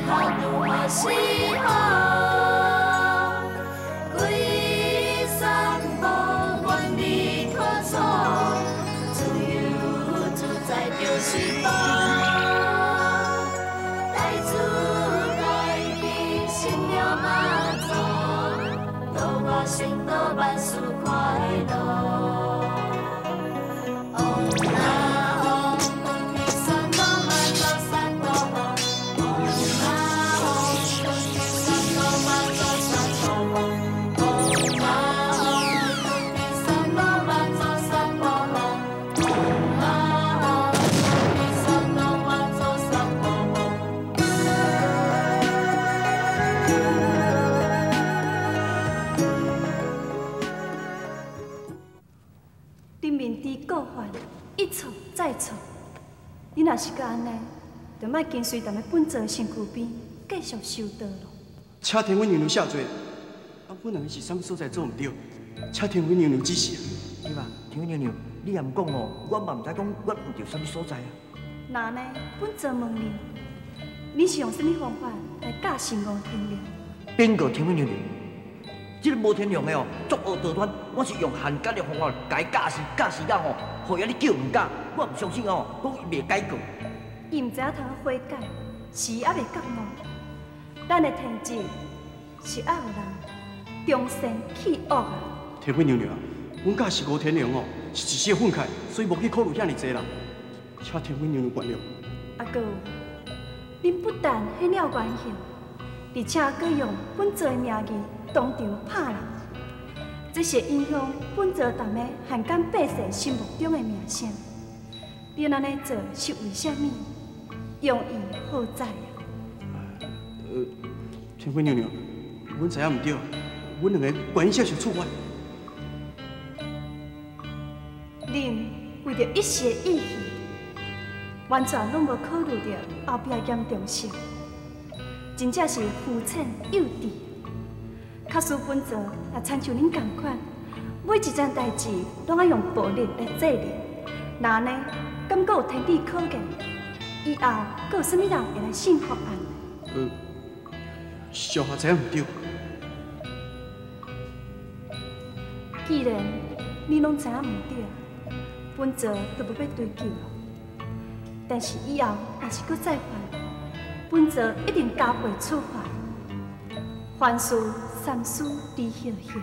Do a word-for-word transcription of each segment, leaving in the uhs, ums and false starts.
好如何是好？归山无愿你可错，自由自在就是宝。大慈大悲心了马祖，度我心度万事快乐。 再错，你若是个安尼，就莫跟随踮咧本座身躯边继续修道咯。 请天阮娘娘下罪，啊，本人是啥物所在做唔对，请天阮娘娘指示。 对吧？天阮娘娘，你也唔讲哦，我嘛唔知讲我唔对啥物所在啊。 那呢，本座问你，你是用什么方法来教示吴天良？ 边个天阮娘娘？这个无天良的哦，作恶多端，我是用汉奸的方法改教示教示人哦，后来你叫唔教，我唔相信哦，讲伊袂改过。 伊唔知影通悔改，是还袂觉悟。咱的天职是爱有人忠善弃恶啊。 天阮娘娘，阮教示吴天良哦，是一时的愤慨，所以无去考虑遐尼济啦，请天阮娘娘原谅。 啊，搁有，恁不但很了关系，而且搁用本座的名义。 当场拍人，这是影响本座踮咧汉奸百姓心目中的名声。你安尼做是为虾米？用意何在啊？ 呃，天妃娘娘，阮知影唔对，阮两个原因接受处罚。 恁为着一时的意气，完全拢无考虑到后壁的严重性，真正是肤浅幼稚。 假使本座也亲像恁同款，每一件代志拢爱用暴力来制定，那安尼，敢阁有天理可言？以后阁有啥物人会来信服俺？ 呃，小下知影唔对。 既然你拢知影唔对，本座就无要追究了。但是以后若是阁再犯，本座一定加倍处罚。凡事。 三思而后行。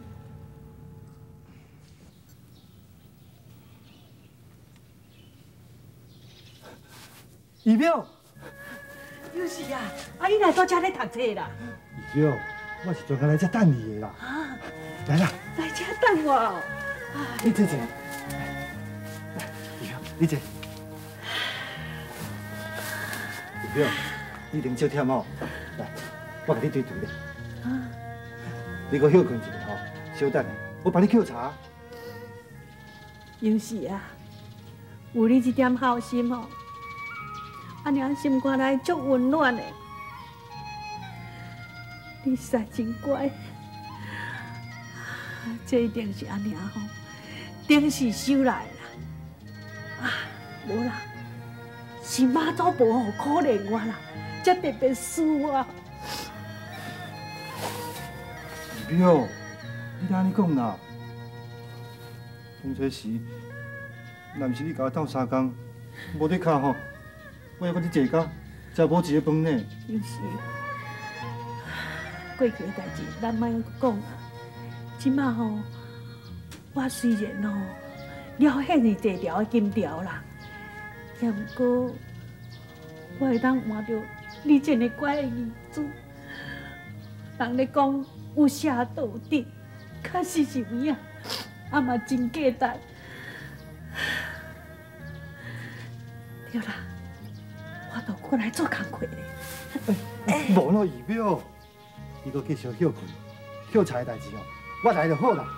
姨表， 有事啊！阿姨来到这里读册啦。 姨表，我是专门来这等你的啦。 啊， 来啦， 来这等我哦。 你坐坐。来，姨表，你坐。姨表，你一定少忝哦。来，我给你对对咧。啊。 你搁休困一下吼，稍等下，我帮你抾茶。 有时啊，有你这点好心吼，阿娘心肝内足温暖的。你实在真乖，这一定是阿娘吼，定是收来啦。啊，无啦，是妈祖保护可怜我啦，才特别输我。 表，你安尼讲啦？当初时，若毋是你甲我斗相共，无得卡吼，我还搁你坐家，才无一个饭呢。 有时，过去的代志咱莫讲啊。即马吼，我虽然吼了现是这条的金条啦，也毋过我会当换着你这个乖的儿子。人咧讲。 有下道德，确实是有影，啊嘛真价值。对啦，我都过来做工课咧。 无咯，姨表，你搁继续休困，休茶的代志哦，我来就好啦。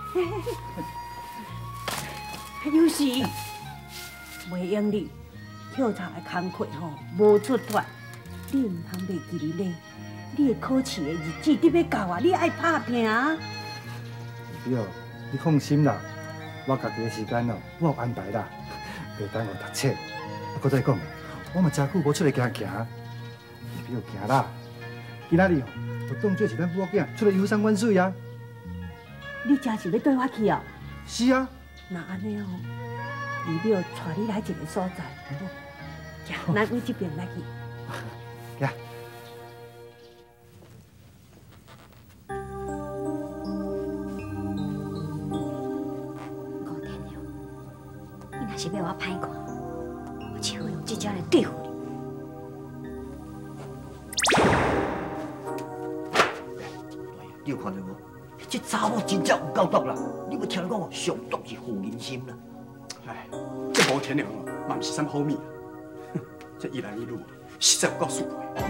有时袂用你休茶的工课吼，无出脱，你唔通袂记哩咧。 你的考试的日子你要到啊！你爱打拼啊！ 姨表，你放心啦，我家己的时间哦，我有安排啦，袂耽误读册。啊，搁再讲，我嘛真久无出来行行。姨不要惊啦，今仔日吼，就当做是咱母仔出来游山玩水啊。 你真是要跟我去哦？ 是啊。 那安尼哦，二表带你来一个所在，好不？行，咱往这边来去。 行。 吴天良，你若是要我歹看，我只好用这招来对付你。 你有看到无？这查某真正有够毒啦！你要听讲哦，上毒是负人心啦。 哎，这吴天良哦，嘛毋是啥好物啊！哼，这一男一女，实在有够输的。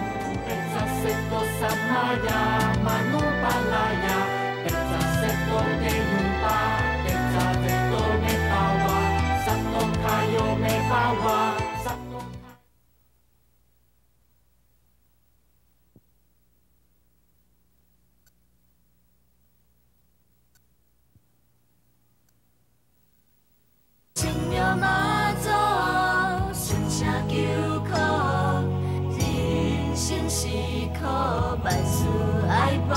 马祖，声声求苦，人生是苦，万事爱报。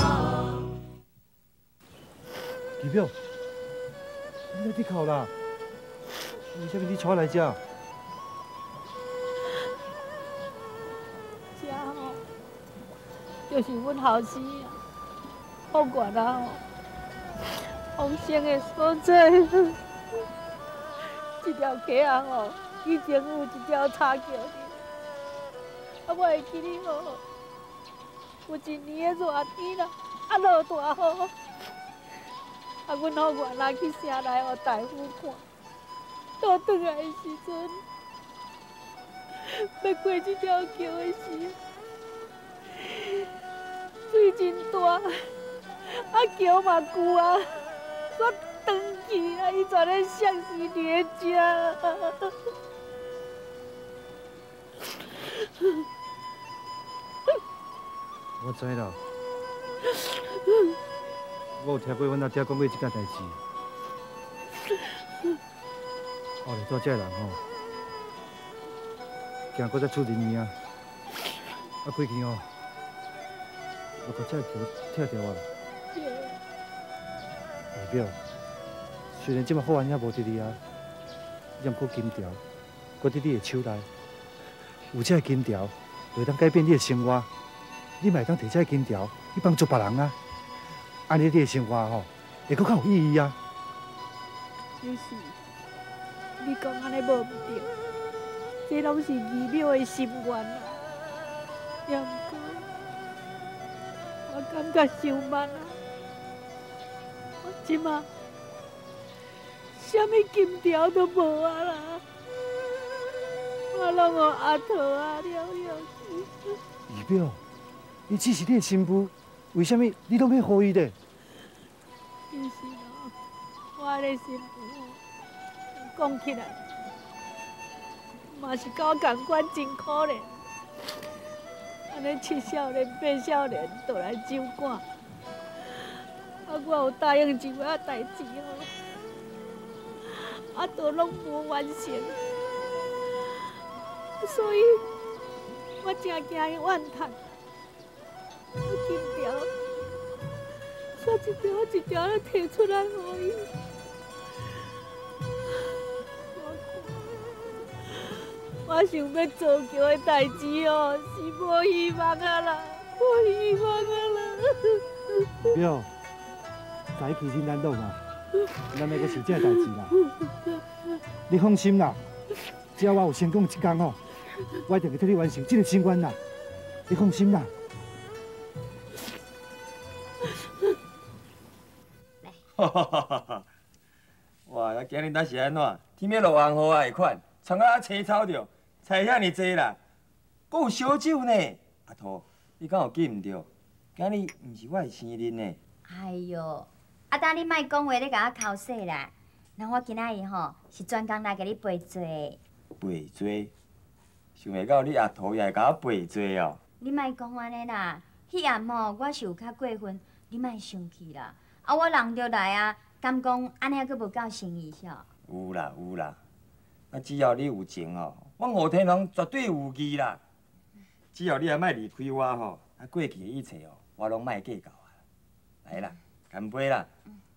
二表，你在伫哭啦？为什么你带我来这？ 这吼，就是阮后生啊，福原啊吼，丰盛的所在。 这条溪啊吼，以前有一条插桥哩，啊我会记哩吼，有一年的热天啦，啊落大雨，啊阮好原来去城内互大夫看，倒转来的时阵，要过这条桥的时，水真大，啊桥嘛旧啊，煞长去啊！伊全咧像是劣家。 我知啦，我有听过阮阿爹讲过这件代志。后来做这个人吼，惊搁再出人命啊！啊，过去吼，我把这个桥拆掉啊！二表。 虽然即马好安也无伫你啊，也毋过金条，搁伫你的手内。有这个金条，就会当改变你的生活。你嘛会当摕这个金条去帮助别人啊，安尼你的生活吼，会搁较有意义啊。 就是，你讲安尼无毋对，这拢是二表的心愿啊。也毋过，我感觉伤慢啊。我即马。 啥物金条都无啊啦！我拢互阿桃啊了了去。 二表，伊只是你的新妇，为什么你拢去护伊咧？ 其实哦，我的新妇讲起来，嘛是甲我同款真可怜。安尼七少年八少年倒来酒馆，啊，我有答应一寡代志哦。 啊，都拢无完成，所以我真惊伊怨叹。我金条，煞一条一条咧摕出来互伊。我我想要做桥的代志哦，是无希望啊啦，无希望啊啦。 表，家己真难懂啊。 咱要搁想这个代志啦，你放心啦，只要我有成功一天吼，我一定会替你完成这个心愿啦。你放心啦。 哈哈哈哈哈！哇，那今日咱是安怎？天要落红雨啊，款，葱啊青草着，菜遐尼济啦，阁有烧酒呢。阿兔，你敢有记唔着？今日毋是我的生日呢。 哎哟！ 啊！等你莫讲话，你甲我口说啦。那我今仔日吼是专工来甲你陪做。 陪做？想袂到你阿桃也会甲我陪做哦。 你莫讲安尼啦，迄暗吼我是有较过分，你莫生气啦。啊，我人着来啊，敢讲安尼还佫无够诚意晓？ 有啦有啦，啊只要你有情哦，我吴天龙绝对有义啦。 只要你也莫离开我吼，啊过去的一切哦，我拢莫计较啊。来啦，干杯啦！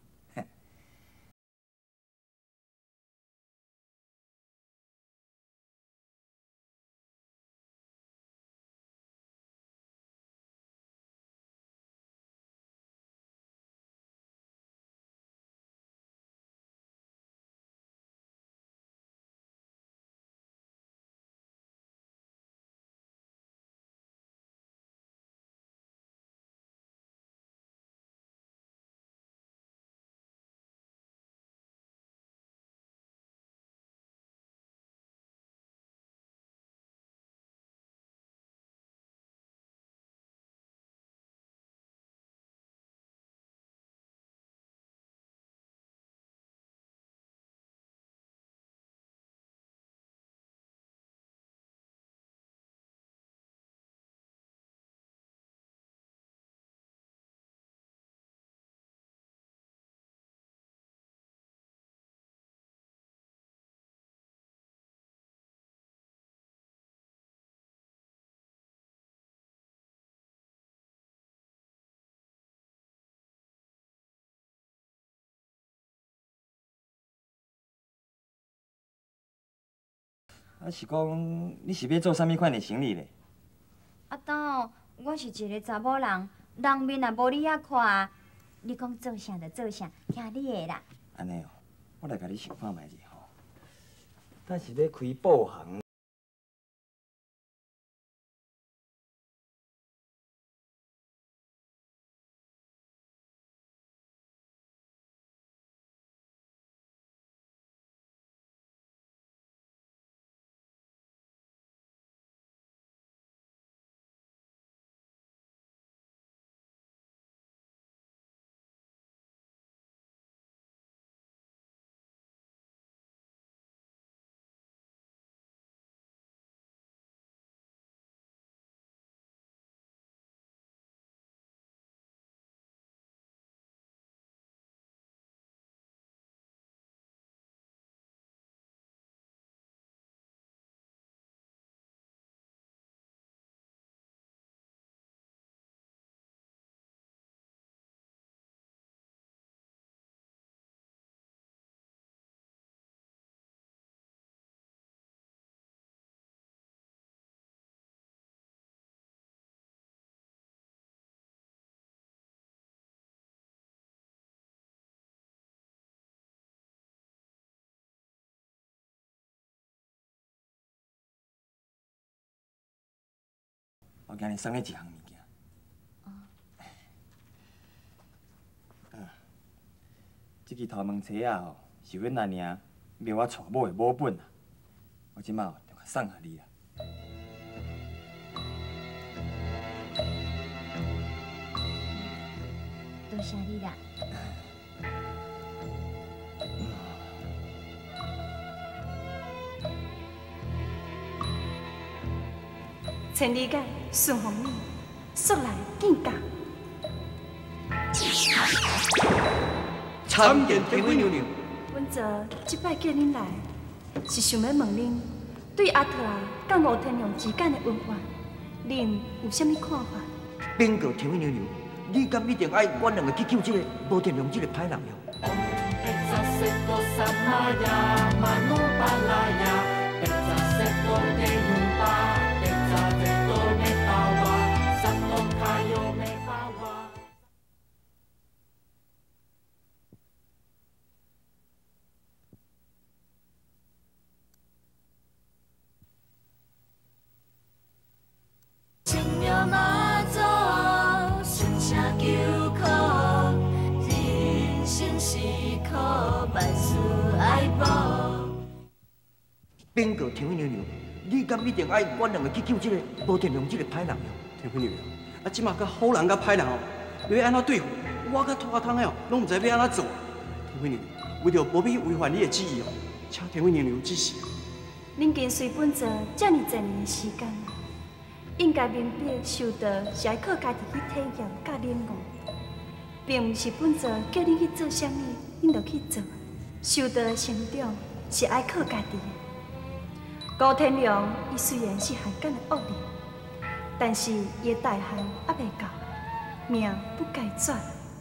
啊，是讲你是要做啥物款的生意咧？ 阿东，我是一个查某人，人面也无你遐看，你讲做啥就做啥，听你的啦。 安尼哦，我来甲你想看卖者吼。咱是要开布行。我今日送你一项物件。哦。嗯，这支头毛车啊吼，是阮阿娘卖我娶某的母本啊，我即马哦就甲送互你啦。 多谢你啦。 千里眼顺风耳，速来见驾。 参见天妃娘娘。 阮昨即摆叫恁来，是想要问恁对阿特啊甲吴天良之间的恩怨，恁有啥物看法？ 禀告天妃娘娘，你敢一定爱阮两个去救这个吴天良这个歹人了？禀告天妃娘娘，你敢一定爱阮两个去救这个吴天良这个歹人了？ 天妃娘娘，啊，即马甲好人甲歹人哦，要安怎对付？我甲拖汤的哦，拢唔知要安怎做。天妃娘娘，为着无必违反你的旨意哦，请天妃娘娘指示。 恁跟随本座这么多年的时间，应该明白修道是爱靠家己去体验甲领悟，并毋是本座叫你去做啥物，恁就去做。修道的成长是爱靠家己的。高天良，伊虽然是汉奸的恶人， 但是伊的大汉还未到，命不该转。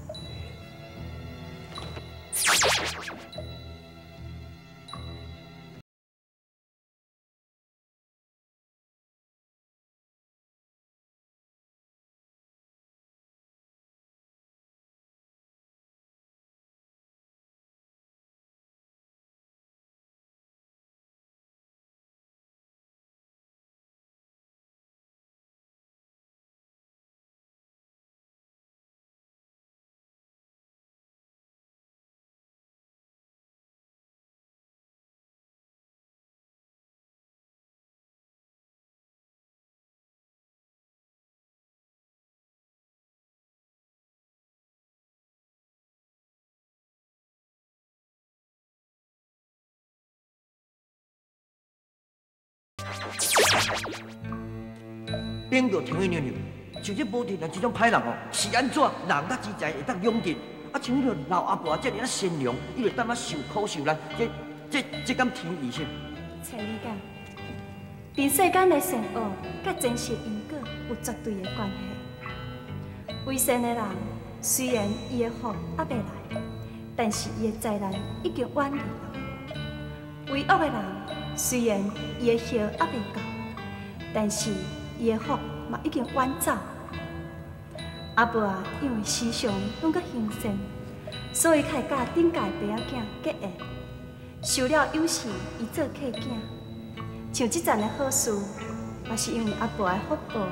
边个听伊娘娘，像这无田人这种歹人哦，是安怎人甲之在会当永定？啊，像迄个老阿婆这尔啊善良，伊会当啊受苦受难，这这这敢天意性？ 请理解，人世间的善恶，甲前世因果有绝对的关系。为善的人，虽然伊的福还未来，但是伊的灾难已经远离了；为恶的人，虽然伊的祸还未到，但是伊的福嘛已经远走。阿婆啊，因为时常拢搁行善，所以才甲顶界爸仔囝结缘。受了有时，伊做客囝，像即阵的好事，嘛是因为阿婆的福报啊。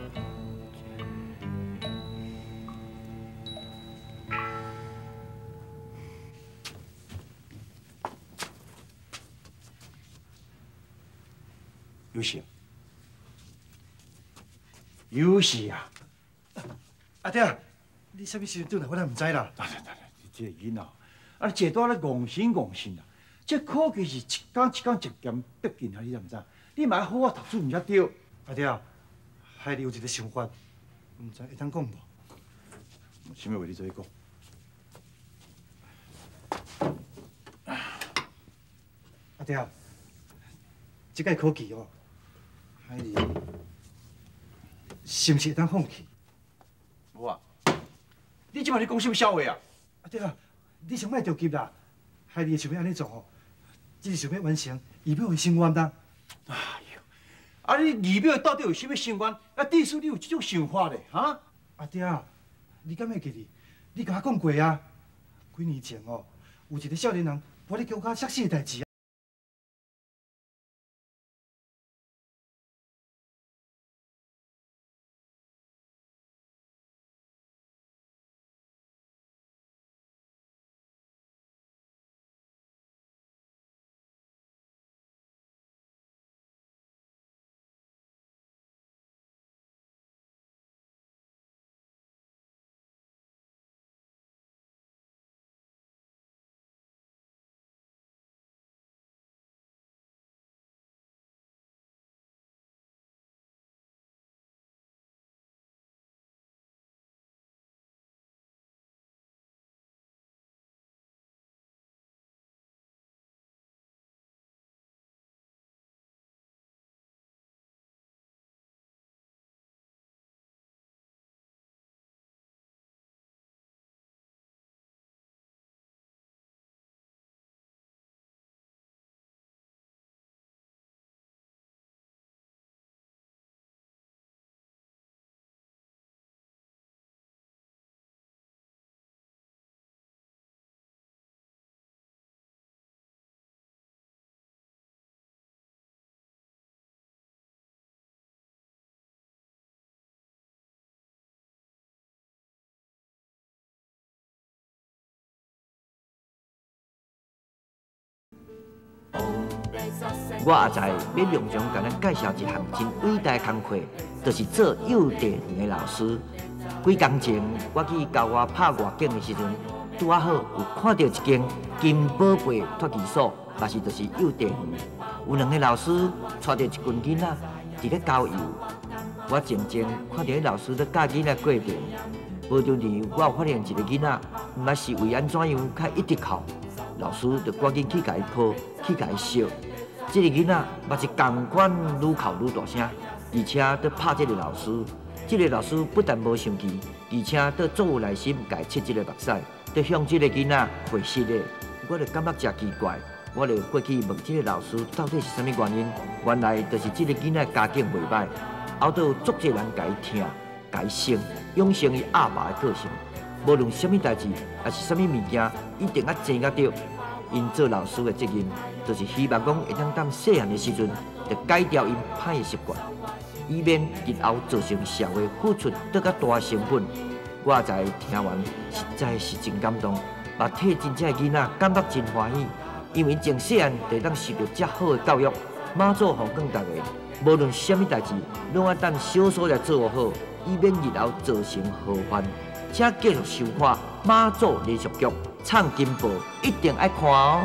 有事，有事啊！ 阿爹，你啥物时阵转来，我都唔知啦。 当然当然，你这个囡仔，啊，坐到咧戇心戇心啦。这科技是一天一天渐渐逼近啊，你知唔知？你嘛好好读书唔才对。 阿爹，海里有一个想法，唔知会当讲无？ 想要为你做一讲。 阿爹，这个科技哦，海里是毋是会当放弃？ 无啊，你即摆咧讲什么笑话啊？ 阿爹，你想莫着急啦，海里想要安尼做哦，只是想要完成仪表的心愿啦。 哎呦，啊你仪表到底有啥物心愿？啊，至少你有这种想法咧，哈？ 阿爹，你敢会记哩？你甲我讲过啊，几年前哦，有一个少年人，无咧叫我摔死的代志啊。 我也知要隆重甲咱介绍一项真伟大的工课，就是做幼稚园的老师。几工前，我去教我拍外景的时阵，拄啊好有看到一间金宝贝托儿所，嘛是就是幼稚园。有两个老师带着一群囡仔伫咧郊游，我静静看到老师咧教囡仔过程。无中时，我有发现一个囡仔，毋捌是为安怎样较一直哭，老师就赶紧去甲伊抱，去甲伊笑。这个囡仔嘛是同款愈哭愈大声， 而且佫拍这个老师。这个老师不但无生气，而且佫作有耐心，家切这个目屎，佫向这个囡仔回信的。我就感觉真奇怪，我就过去问这个老师到底是啥物原因。原来就是这个囡仔家境袂歹，后头足侪人家伊疼、家伊生，养成伊阿爸的个性。无论啥物代志，也是啥物物件，一定要争到着。因做老师的责任，就是希望讲会当当细汉的时阵，就改掉因歹的习惯，以免日后造成社会付出得较大成本。我也知听完实在是真感动，嘛替真正的囡仔感觉真欢喜，因为从细汉就当受到遮好的教育。妈祖奉劝大家，无论啥物代志，拢要等小所来做好，以免日后造成祸患。请继续收看妈祖连续剧《唱金宝》，一定爱看哦！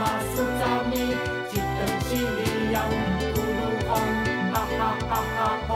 哈哈哈哈。